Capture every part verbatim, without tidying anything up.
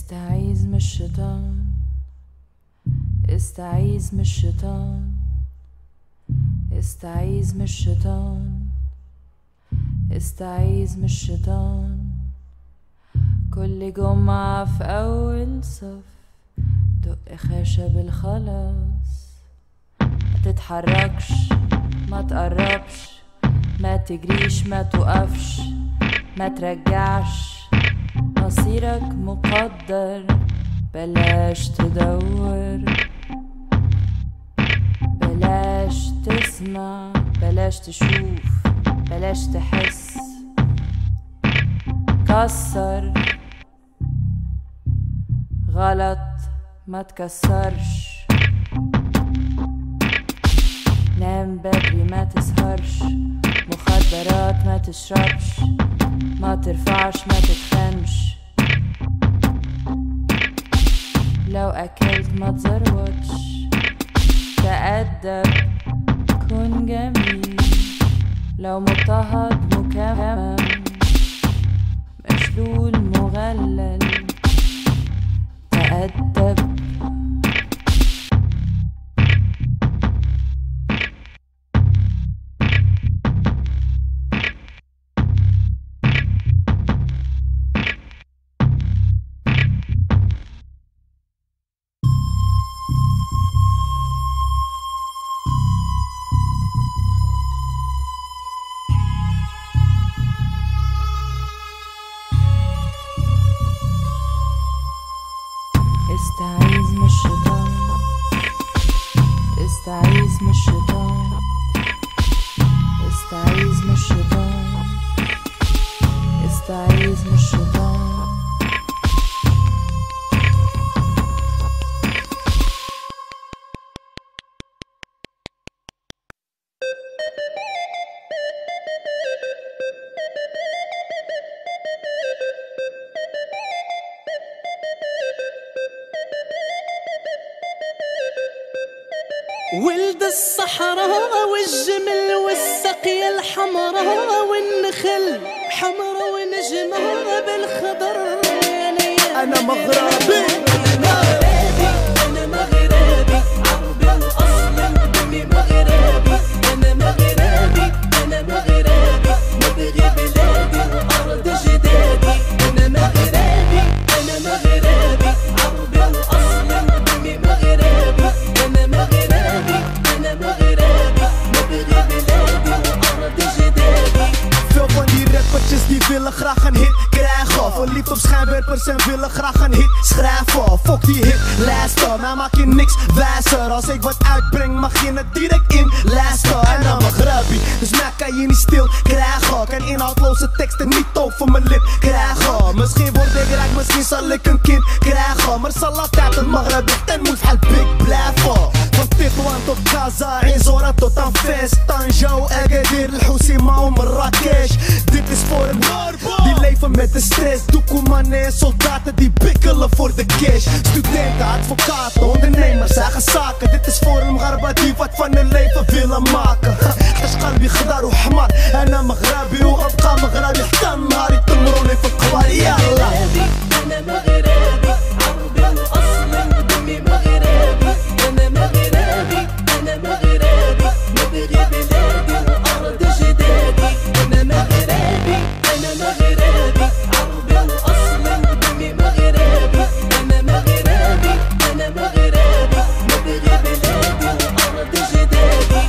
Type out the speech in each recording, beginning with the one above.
استعيذ من الشيطان، استعيذ من الشيطان، استعيذ من الشيطان، استعيذ من الشيطان. كل جمعة في أول صف دق خشب الخلاص. ما تتحركش، ما تقربش، ما تجريش، ما توقفش، ما ترجعش، مصيرك مقدر. بلاش تدور، بلاش تسمع، بلاش تشوف، بلاش تحس. كسر غلط، ما تكسرش. نام بدري، ما تسهرش. مخدرات ما تشربش، ما ترفعش، ما تتخنش. لو أكلت ما تزروتش. تأدب، كن جميل. لو مضطهد مكمم، مشلول مغلل. تأدب. استعيذ من الشيطان، استعيذ من الشيطان، استعيذ من الشيطان، استعيذ من الشيطان. ولد الصحراء والجمل والسقيا الحمراء والنخل حمرا ونجمة بالخضر. أنا مغربي، أنا مغربي، عربي الأصل دمي مغربي. أنا مغربي، أنا مغربي، نبغي بلادي وأرض جدادي. أنا مغربي، أنا مغربي، عربي الأصل دمي مغربي. أنا مغربي، أنا مغربي، نبغي بلادي وأرض جدادي. Veel van die rappertjes die willen graag een hit krijgen. Verliefd op schijnwerpers en willen graag een hit schrijven. Fuck die hit, luister, mij maak je niks wijzer. Als ik wat uitbreng mag je het direct in luisteren. En dan Maghrabi, dus mij kan je niet stil krijgen. Kan inhoudloze teksten niet over mijn lip krijgen. Misschien word ik rijk, misschien zal ik een kind krijgen. Maar zal altijd een Maghrabi en moet al big blijven. Van Tetuan tot Gaza, in Zora tot aan Fes, Tanjou, Agadir, Housima en Marrakesh. Dit is voor een die leven met de stress. Doekoemannen en soldaten die bikkelen voor de cash. Studenten, advocaten, ondernemers, eigen zaken. Dit is voor een Maghrabi die wat van hun leven willen maken. احتاج قلبي خضار وحمار. أنا مغربي وأبقى مغربي حتى النهار يتمروني في القبر. يلا أنا مغربي، عربي الأصل دمي مغربي. أنا مغربي، أنا مغربي، نبغي بلادي وأرض جدادي. أنا مغربي، أنا مغربي، عربي الأصل دمي مغربي. أنا مغربي، أنا مغربي، نبغي بلادي وأرض جدادي.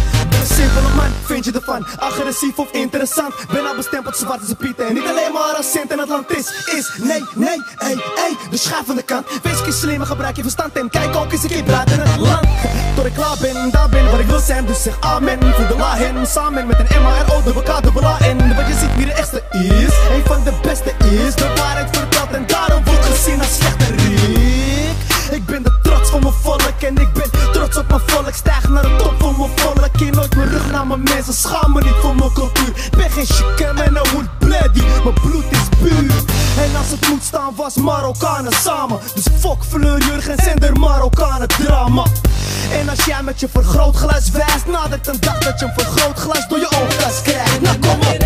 Simpele man, vind je ervan? Agressief of interessant? Ben al bestempeld zwart als een piet. En niet alleen maar als cent en het land is. Is, nee, nee, ey, ey. De schaaf van de kant. Wees geen slim, gebruik je verstand. En kijk ook eens een keer buiten het land. Tot ik klaar ben, daar ben waar ik wil zijn. Dus zeg amen, voel de la hen. Samen met een M A R O, de B K, de B L A N. Wat je ziet wie de echtste is. Een van de beste is. De waarheid vertelt en daarom wordt gezien als slechterik. Ik ben de trots van mijn volk en ik ben trots op mijn volk. Stijg naar de top van mijn volk. Keer nooit mijn rug naar mijn mensen. Schaam me niet voor mijn cultuur. Ben geen chicken en een hoed bloody. Mijn bloed is puur. En als het moet staan was Marokkanen samen. Dus fuck Fleur Jurgens en der Marokkanen drama. En als jij met je vergrootglas wijst, nadert een dag dat je een vergrootglas door je oogkas krijgt. Nou kom op.